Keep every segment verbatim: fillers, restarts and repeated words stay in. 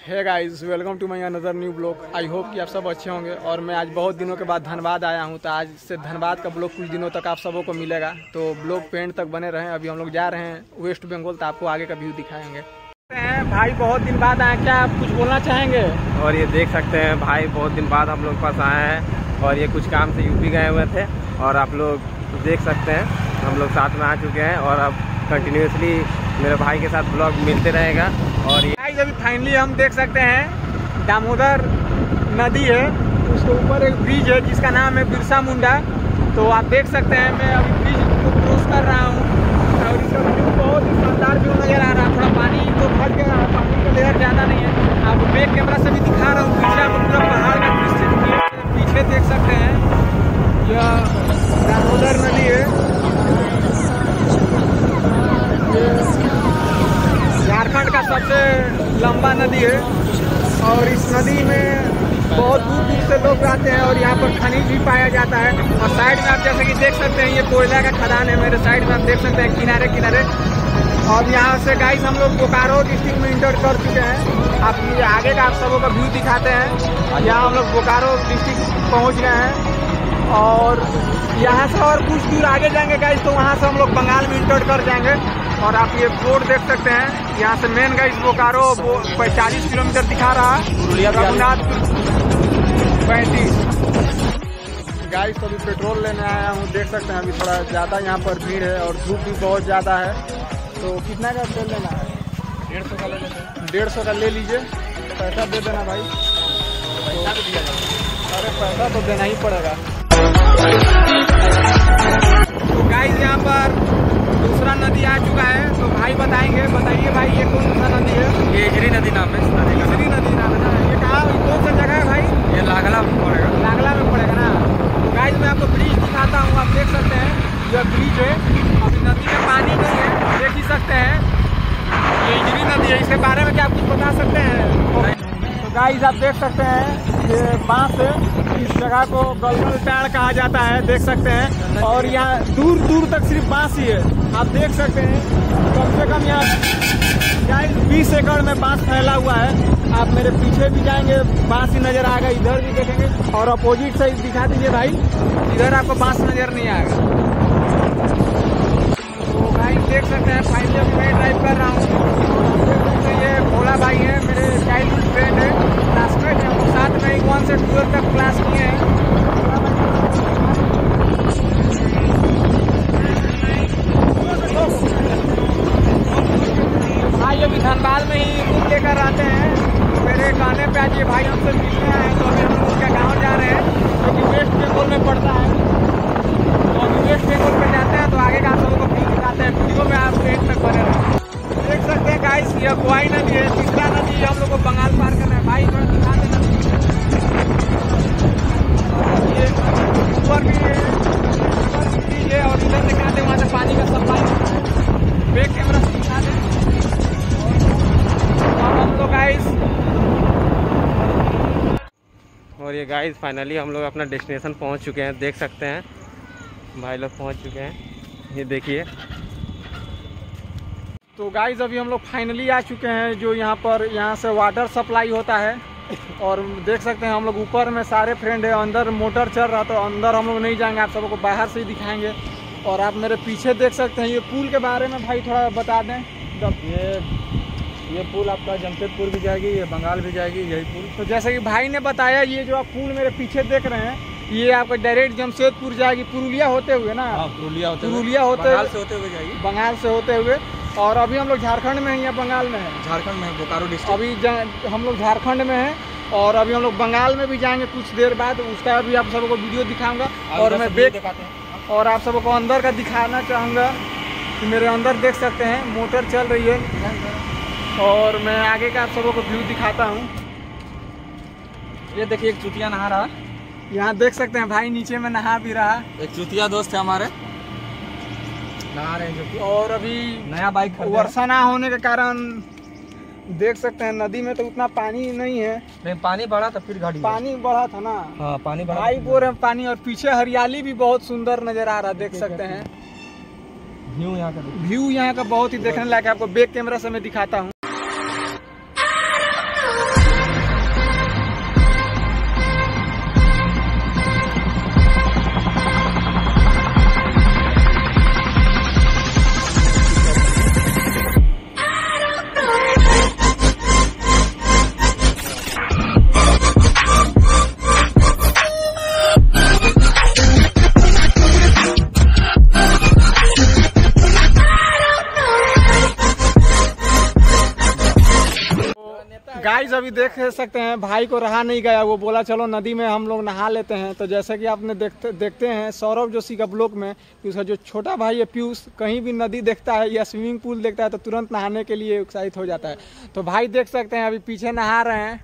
Hey guys, welcome to my another new blog. I hope कि आप सब अच्छे होंगे। और मैं आज बहुत दिनों के बाद धनबाद आया हूं, तो आज से धनबाद का ब्लॉग कुछ दिनों तक आप सबों को मिलेगा। तो ब्लॉग पेंट तक बने रहें। अभी हम लोग जा रहे हैं वेस्ट बंगाल, तो आपको आगे का व्यू दिखाएंगे। भाई बहुत दिन बाद आए, क्या आप कुछ बोलना चाहेंगे? और ये देख सकते हैं भाई, बहुत दिन बाद हम लोग पास आए हैं और ये कुछ काम से यूपी गए हुए थे। और आप लोग देख सकते हैं हम लोग साथ में आ चुके हैं और अब कंटिन्यूसली मेरे भाई के साथ ब्लॉग मिलते रहेगा। और ये अभी फाइनली हम देख सकते हैं दामोदर नदी है, उसके ऊपर एक ब्रिज है जिसका नाम है बिरसा मुंडा। तो आप देख सकते हैं मैं अभी ब्रिज को क्रॉस कर रहा हूँ और इसका व्यू बहुत ही शानदार व्यू नजर आ रहा है। थोड़ा पानी तो घट गया, पानी का लेयर ज़्यादा नहीं है। आपको बैक कैमरा से भी दिखा रहा हूँ, पीछे आपको पूरा पहाड़ का दृश्य पीछे देख सकते हैं। यह दामोदर नदी है, झारखंड का सबसे लंबा नदी है। और इस नदी में बहुत दूर दूर से लोग आते हैं और यहाँ पर खनिज भी पाया जाता है। और साइड में आप जैसे कि देख सकते हैं ये कोयला का खदान है। मेरे साइड में आप देख सकते हैं किनारे किनारे। और यहाँ से गाइस हम लोग बोकारो डिस्ट्रिक्ट में इंटर कर चुके हैं। आप ये आगे का आप सबों का व्यू दिखाते हैं। यहाँ हम लोग बोकारो डिस्ट्रिक्ट पहुँच गए हैं और यहाँ से और कुछ दूर आगे जाएंगे गाइस, तो वहाँ से हम लोग बंगाल में इंटर कर जाएंगे। और आप ये बोर्ड देख सकते हैं, यहाँ से मेन गाइस बोकारो पैंतालीस किलोमीटर दिखा रहा है, रघुनाथ पैंतीस। गाइस अभी पेट्रोल लेने आया हूँ, देख सकते हैं अभी थोड़ा ज़्यादा यहाँ पर भीड़ है और धूप भी बहुत ज़्यादा है। तो कितना का तेल लेना है? डेढ़ सौ का ले लेते हैं। डेढ़ सौ का ले लीजिए, पैसा दे देना भाई। पैसा तो दिया जाएगा। अरे पैसा तो देना ही पड़ेगा। तो गाइस यहाँ पर दूसरा नदी आ चुका है, तो भाई बताएंगे। बताइए भाई, ये कौन सा नदी है? ये इजरी नदी नाम है। इजरी नदी नाम है ना? ये कहाँ, कौन सा जगह है भाई? ये लागला में पड़ेगा। लागला में पड़ेगा ना? तो गाइस मैं आपको ब्रिज दिखाता हूँ। आप देख सकते हैं यह ब्रिज है। अभी नदी में पानी नहीं है, देख ही सकते हैं। ये इजरी नदी है, इसके बारे में क्या आप कुछ बता सकते हैं? तो गाइस आप देख सकते हैं ये बांस है, इस जगह को गलगल टाड़ कहा जाता है, देख सकते हैं। और यहाँ दूर दूर तक सिर्फ बांस ही है, आप देख सकते हैं। कम से कम यहाँ गाइस बीस एकड़ में बांस फैला हुआ है। आप मेरे पीछे भी जाएंगे, बांस ही नजर आएगा, इधर भी देखेंगे। और अपोजिट साइड दिखा दीजिए भाई, इधर आपको बांस नजर नहीं आएगा। तो गाइस देख सकते हैं फाइनली मैं ड्राइव कर रहा हूँ। ये भोला भाई है, मेरे चाइल्डहुड फ्रेंड है, क्लासमेट है। हम साथ में ही वन से ट्वेल्व तक क्लास किए हैं। भाई अभी धनबाद में ही रूम लेकर आते हैं। मेरे कहने पे आज ये भाई हमसे मिलने आए हैं, तो अभी हम उनका गाँव जा रहे हैं जो कि वेस्ट बंगाल में पड़ता है। तो अभी वेस्ट बंगाल में जाते हैं, तो आगे का आप लोगों को व्यू दिखाते हैं। वीडियो में आप एंड तक बने रहें। देख सकते हैं गाइस, ये कोई नदी है, तीसरा नदी है। हम लोग को बंगाल पार करना है। भाई थोड़ा दिखा देना। ये ऊपर भी है, ऊपर भी है और इधर दिखा दे, वहाँ से पानी का सप्लाई होता है। बैक कैमरा से दिखा दें। और हम लोग गाइस और ये गाइस फाइनली हम लोग अपना डेस्टिनेशन पहुंच चुके हैं। देख सकते हैं भाई लोग पहुंच चुके हैं, ये देखिए। तो गाइस अभी हम लोग फाइनली आ चुके हैं, जो यहाँ पर यहाँ से वाटर सप्लाई होता है। और देख सकते हैं हम लोग ऊपर में सारे फ्रेंड है, अंदर मोटर चल रहा, तो अंदर हम लोग नहीं जाएंगे, आप सबको बाहर से ही दिखाएंगे। और आप मेरे पीछे देख सकते हैं ये पुल के बारे में भाई थोड़ा बता दें। ये ये पुल आपका जमशेदपुर भी जाएगी, ये बंगाल भी जाएगी, यही पुल। तो जैसे कि भाई ने बताया, ये जो आप पुल मेरे पीछे देख रहे हैं, ये आपका डायरेक्ट जमशेदपुर जाएगी, पुरुलिया होते हुए ना? हाँ, पुरुलिया होते पुरुलिया होते बंगाल से होते हुए जाएगी, बंगाल से होते हुए। और अभी हम लोग झारखंड में हैं या बंगाल में हैं? झारखंड में, बोकारो डिस्ट्रिक्ट। अभी हम लोग झारखंड में हैं और अभी हम लोग बंगाल में भी जाएंगे कुछ देर बाद। उसका भी आप सबको वीडियो दिखाऊंगा। और मैं बैक और आप सबको अंदर का दिखाना चाहूँगा कि मेरे अंदर देख सकते हैं मोटर चल रही है। और मैं आगे का आप सबको व्यू दिखाता हूँ। ये देखिए एक चुतिया नहा रहा, यहाँ देख सकते हैं भाई नीचे में नहा भी रहा। एक चुतिया दोस्त है हमारे, नहा रहे हैं। जो और अभी नया बाइक वर्षा ना होने के कारण देख सकते हैं नदी में तो उतना पानी नहीं है। नहीं, पानी बढ़ा था, फिर गाड़ी पानी बढ़ा था ना? हाँ, पानी बढ़ा। भाई बोर है पानी। और पीछे हरियाली भी बहुत सुंदर नजर आ रहा, देख सकते हैं। व्यू यहाँ का व्यू यहाँ का बहुत ही देखने लायक है। आपको बैक कैमरा से मैं दिखाता हूँ। गाइस अभी देख सकते हैं भाई को रहा नहीं गया, वो बोला चलो नदी में हम लोग नहा लेते हैं। तो जैसे कि आपने देखते देखते हैं सौरभ जोशी का ब्लॉग में कि उसका जो छोटा भाई है पीयूष कहीं भी नदी देखता है या स्विमिंग पूल देखता है तो तुरंत नहाने के लिए उत्साहित हो जाता है। तो भाई देख सकते हैं अभी पीछे नहा रहे हैं।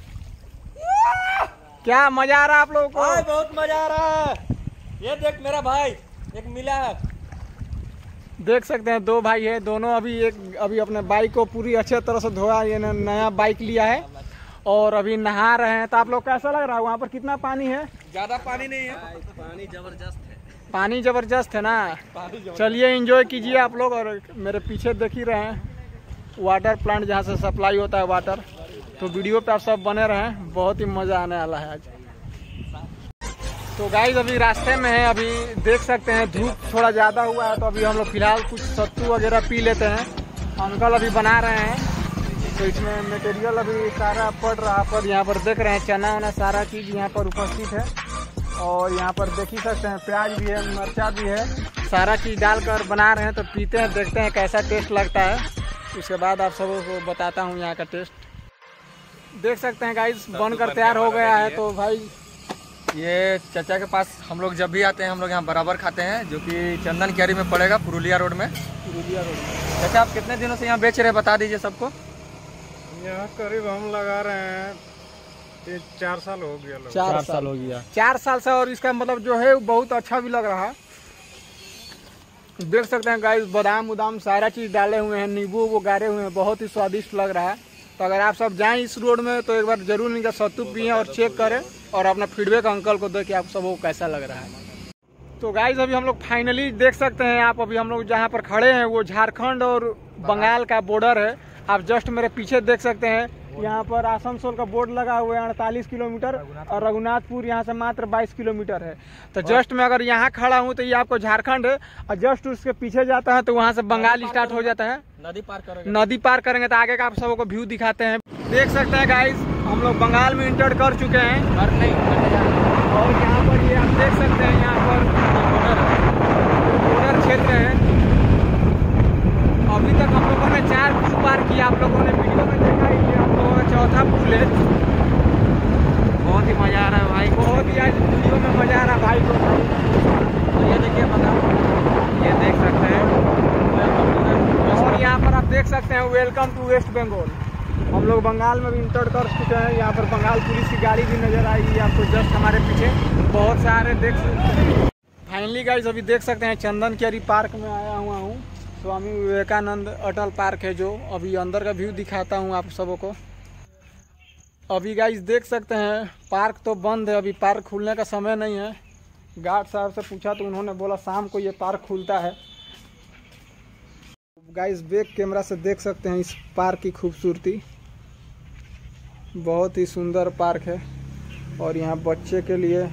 क्या मजा आ रहा है आप लोगों को? बहुत मजा आ रहा है। ये देख मेरा भाई एक मिला है, देख सकते हैं दो भाई है, दोनों अभी एक अभी अपने बाइक को पूरी अच्छे तरह से धोया, ये नया बाइक लिया है और अभी नहा रहे हैं। तो आप लोग कैसा लग रहा है? वहाँ पर कितना पानी है? ज्यादा पानी नहीं है, पानी जबरदस्त है। पानी जबरदस्त है ना? चलिए एंजॉय कीजिए आप लोग। और मेरे पीछे देख ही रहे हैं वाटर प्लांट जहाँ से सप्लाई होता है वाटर। तो वीडियो पे आप सब बने रहें, बहुत ही मजा आने वाला है आज। तो गाइस अभी रास्ते में है, अभी देख सकते हैं धूप थोड़ा ज़्यादा हुआ है तो अभी हम लोग फिलहाल कुछ सत्तू वगैरह पी लेते हैं। अंकल अभी बना रहे हैं तो इसमें मटेरियल अभी सारा पड़ रहा पर यहाँ पर देख रहे हैं चना वना सारा चीज़ यहाँ पर उपस्थित है। और यहाँ पर देख ही सकते हैं प्याज भी है, मिर्चा भी है, सारा चीज़ डालकर बना रहे हैं। तो पीते हैं, देखते हैं कैसा टेस्ट लगता है, उसके बाद आप सबों को बताता हूँ यहाँ का टेस्ट। देख सकते हैं गाइस बनकर तैयार हो गया है। तो भाई ये चाचा के पास हम लोग जब भी आते हैं हम लोग यहाँ बराबर खाते हैं, जो कि चंदन क्यारी में पड़ेगा, पुरुलिया रोड में। पुरुलिया रोड में। चाचा आप कितने दिनों से यहाँ बेच रहे हैं, बता दीजिए सबको। यहाँ करीब हम लगा रहे हैं ये चार साल हो गया। चार, चार साल साल हो गया। चार साल से। और इसका मतलब जो है बहुत अच्छा भी लग रहा है। देख सकते हैं गाइस बादाम उदाम सारा चीज़ डाले हुए हैं, नींबू वो गाड़े हुए हैं, बहुत ही स्वादिष्ट लग रहा है। तो अगर आप सब जाएं इस रोड में तो एक बार जरूर इनका सत्तू पिए और चेक करें और अपना फीडबैक अंकल को दे कि आप सबको कैसा लग रहा है। तो गाइस अभी हम लोग फाइनली देख सकते हैं आप, अभी हम लोग जहाँ पर खड़े हैं वो झारखंड और बंगाल का बॉर्डर है। आप जस्ट मेरे पीछे देख सकते हैं, यहाँ पर आसनसोल का बोर्ड लगा हुआ है अड़तालीस किलोमीटर और रघुनाथपुर यहाँ से मात्र बाईस किलोमीटर है। तो जस्ट मैं अगर यहाँ खड़ा हूँ तो ये आपको झारखंड है और जस्ट उसके पीछे जाता है तो वहाँ से बंगाल स्टार्ट हो जाता है। नदी पार करेंगे नदी पार करेंगे तो आगे का आप सबको व्यू दिखाते हैं। देख सकते हैं गाइस हम लोग बंगाल में इंटर कर चुके हैं और नहीं और यहाँ पर ये आप देख सकते हैं यहाँ पर बॉर्डर क्षेत्र है। अभी तक हम लोगों ने चार पुल पार किया, आप लोगों ने वीडियो में देखा ही है। हम लोगों का चौथा पुल है। बहुत ही मजा आ रहा है भाई, बहुत ही आज वीडियो में मजा आ रहा है भाई को। तो ये देखिए बता, ये देख सकते हैं। और यहाँ पर आप देख सकते हैं वेलकम टू वेस्ट बंगाल। हम लोग बंगाल में भी इंटर कर चुके हैं। यहाँ पर बंगाल पुलिस की गाड़ी भी नजर आएगी आपको जस्ट हमारे पीछे, बहुत सारे देख सकते हैं। फाइनली गाइस अभी देख सकते हैं चंदन क्यारी पार्क में आया हुआ हूँ। स्वामी विवेकानंद अटल पार्क है जो अभी अंदर का व्यू दिखाता हूँ आप सबों को। अभी गाइस देख सकते हैं पार्क तो बंद है, अभी पार्क खुलने का समय नहीं है। गार्ड साहब से पूछा तो उन्होंने बोला शाम को ये पार्क खुलता है। गाइस बैक कैमरा से देख सकते हैं इस पार्क की खूबसूरती, बहुत ही सुंदर पार्क है। और यहाँ बच्चे के लिए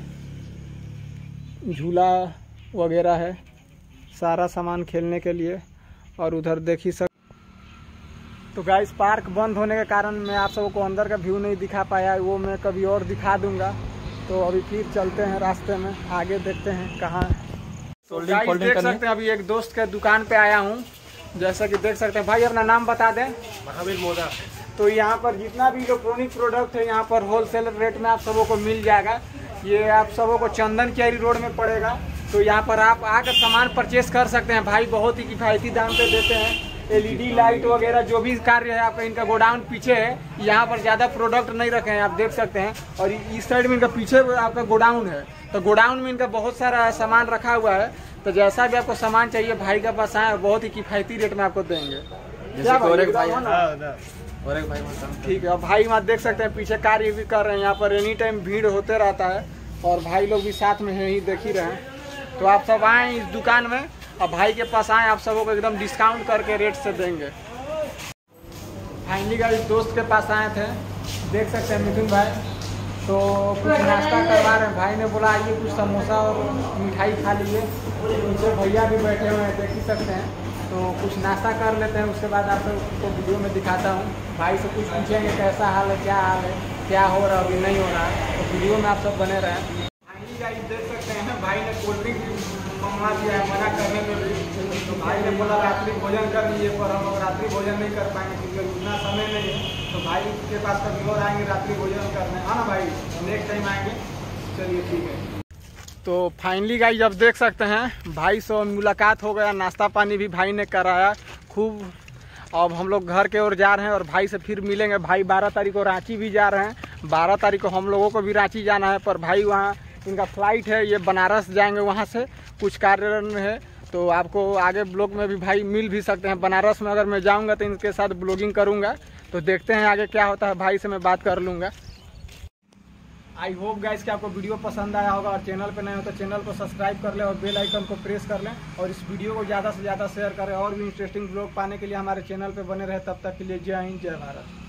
झूला वगैरह है, सारा सामान खेलने के लिए। और उधर देख ही सक तो गाइस पार्क बंद होने के कारण मैं आप सबको अंदर का व्यू नहीं दिखा पाया, वो मैं कभी और दिखा दूंगा। तो अभी फिर चलते हैं रास्ते में, आगे देखते हैं कहाँ। तो गाइस देख सकते हैं अभी एक दोस्त के दुकान पे आया हूँ। जैसा कि देख सकते हैं भाई अपना नाम बता दें। महावीर मोदा। तो यहाँ पर जितना भी इलेक्ट्रॉनिक प्रोडक्ट है यहाँ पर होलसेल रेट में आप सबों को मिल जाएगा। ये आप सबों को चंदन क्यारी रोड में पड़ेगा। तो यहाँ पर आप आकर सामान परचेस कर सकते हैं। भाई बहुत ही किफ़ायती दाम पे देते हैं। एलईडी लाइट वगैरह जो भी कार्य है आपका, इनका गोडाउन पीछे है। यहाँ पर ज़्यादा प्रोडक्ट नहीं रखे हैं, आप देख सकते हैं। और इस साइड में इनका पीछे आपका गोडाउन है, तो गोडाउन में इनका बहुत सारा सामान रखा हुआ है। तो जैसा भी आपको सामान चाहिए भाई के पास आए, बहुत ही किफ़ायती रेट में आपको देंगे। क्या भाई, और एक भाई और एक भाई ठीक है। और भाई वहाँ देख सकते हैं पीछे कार्य भी कर रहे हैं। यहाँ पर एनी टाइम भीड़ होते रहता है और भाई लोग भी साथ में हैं ही, देख ही रहे हैं। तो आप सब आएँ इस दुकान में और भाई के पास आएँ, आप सबको एकदम डिस्काउंट करके रेट से देंगे। फाइनली गाइस दोस्त के पास आए थे, देख सकते हैं मिथुन भाई। तो कुछ नाश्ता करवा रहे हैं, भाई ने बोला आइए कुछ समोसा और मिठाई खा लीजिए। पीछे भैया भी बैठे हुए हैं, देख ही सकते हैं। तो कुछ नाश्ता कर लेते हैं, उसके बाद आप सबको वीडियो में दिखाता हूँ। भाई से कुछ पूछेंगे कैसा हाल है, क्या हाल है, क्या हो रहा है, अभी नहीं हो रहा है। तो वीडियो में आप सब बने रहें। फाइनली गाइस देख सकते हैं भाई ने कोल्ड ड्रिंक मंगवा दिया है, मना करने में भी। तो भाई ने बोला रात्रि भोजन कर लिए, पर हम लोग रात्रि भोजन नहीं कर पाएंगे क्योंकि उतना समय नहीं है। तो भाई के पास कभी और आएंगे रात्रि भोजन करने, है ना भाई, नेक्स्ट टाइम आएंगे। चलिए ठीक है। तो फाइनली गाइस अब देख सकते हैं भाई से मुलाकात हो गया, नाश्ता पानी भी भाई ने कराया खूब। अब हम लोग घर के ओर जा रहे हैं और भाई से फिर मिलेंगे। भाई बारह तारीख को रांची भी जा रहे हैं, बारह तारीख को हम लोगों को भी रांची जाना है, पर भाई वहाँ इनका फ्लाइट है, ये बनारस जाएंगे, वहाँ से कुछ कार्य में है। तो आपको आगे ब्लॉग में भी भाई मिल भी सकते हैं। बनारस में अगर मैं जाऊँगा तो इनके साथ ब्लॉगिंग करूँगा। तो देखते हैं आगे क्या होता है, भाई से मैं बात कर लूँगा। आई होप गाइस कि आपको वीडियो पसंद आया होगा, और चैनल पे नए हो तो चैनल को सब्सक्राइब कर लें और बेल आइकन को प्रेस कर लें, और इस वीडियो को ज़्यादा से ज़्यादा शेयर करें। और भी इंटरेस्टिंग ब्लॉग पाने के लिए हमारे चैनल पे बने रहे। तब तक के लिए जय हिंद, जय भारत।